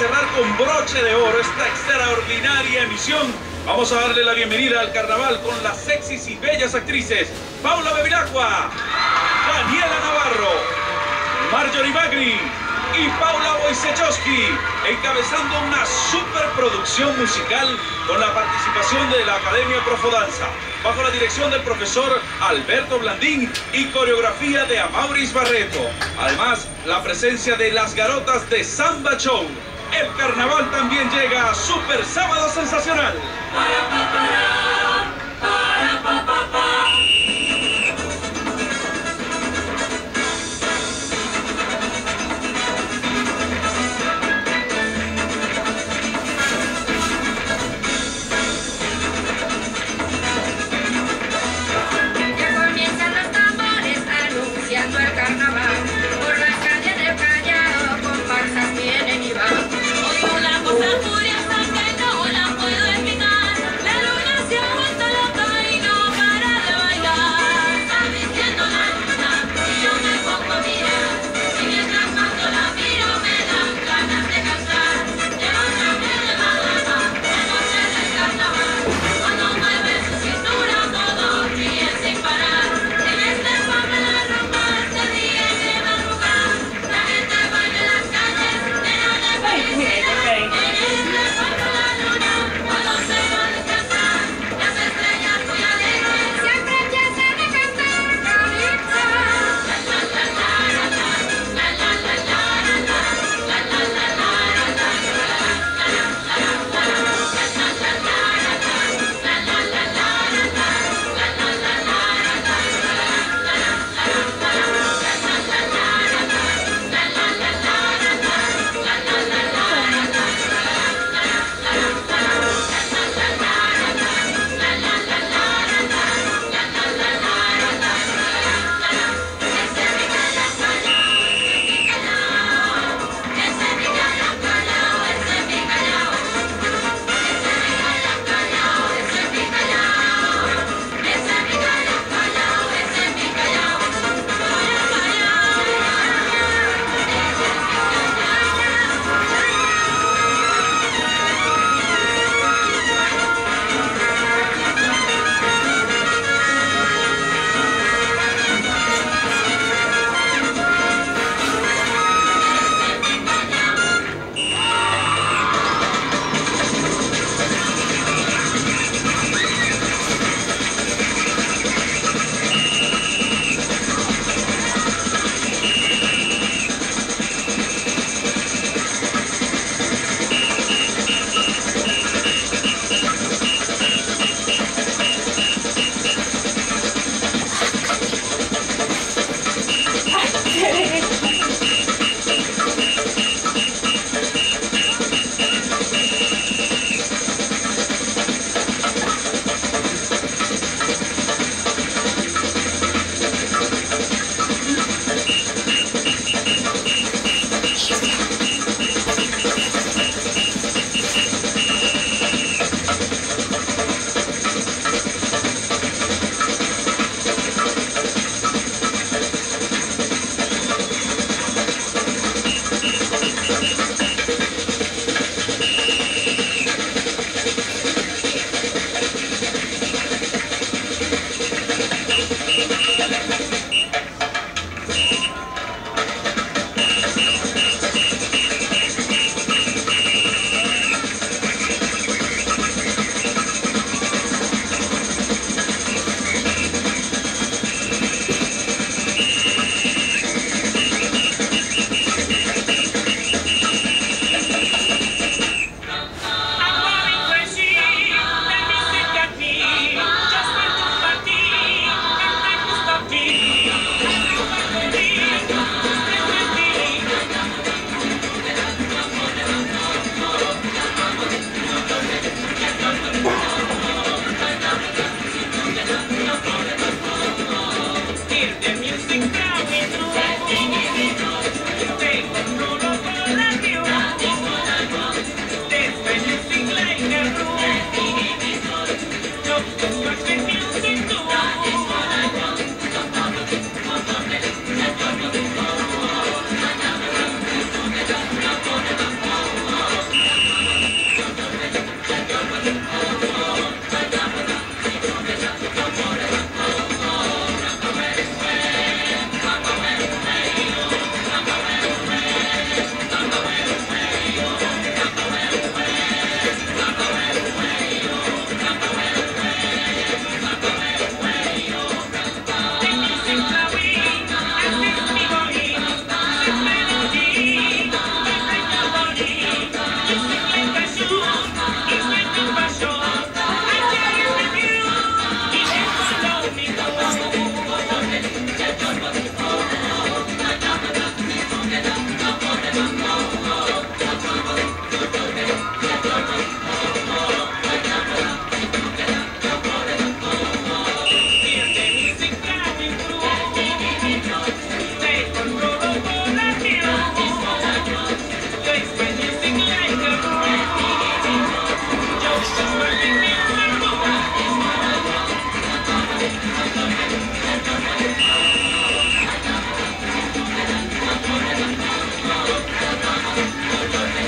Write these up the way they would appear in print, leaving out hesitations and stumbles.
cerrar con broche de oro esta extraordinaria emisión, vamos a darle la bienvenida al carnaval con las sexys y bellas actrices Paula Bevilacqua, Daniela Navarro, Marjorie Magri y Paula Wojciechowski, encabezando una superproducción musical con la participación de la Academia Profodanza, bajo la dirección del profesor Alberto Blandín y coreografía de Amauris Barreto. Además, la presencia de las garotas de Samba Show. El carnaval también llega a Super Sábado Sensacional. Furiosa que no la puedo explicar, la luna se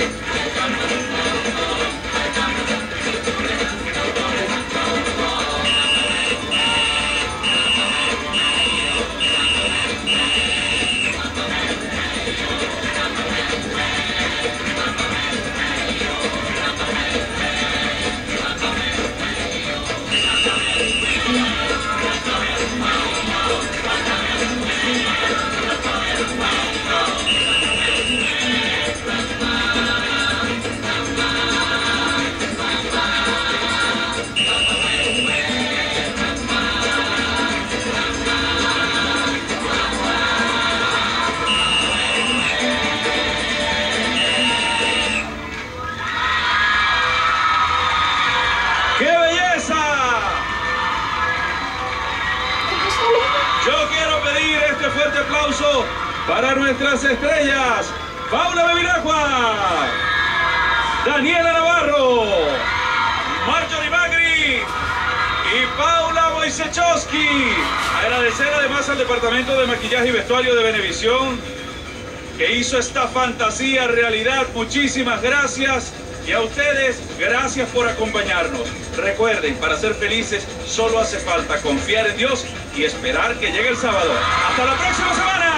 ¡Qué belleza! Yo quiero pedir este fuerte aplauso para nuestras estrellas. Paula Bevilacqua, Daniela Navarro, Marjorie Magri y Paula Wojciechowski. Agradecer además al Departamento de Maquillaje y Vestuario de Venevisión que hizo esta fantasía realidad. Muchísimas gracias. Y a ustedes, gracias por acompañarnos. Recuerden, para ser felices solo hace falta confiar en Dios y esperar que llegue el sábado. ¡Hasta la próxima semana!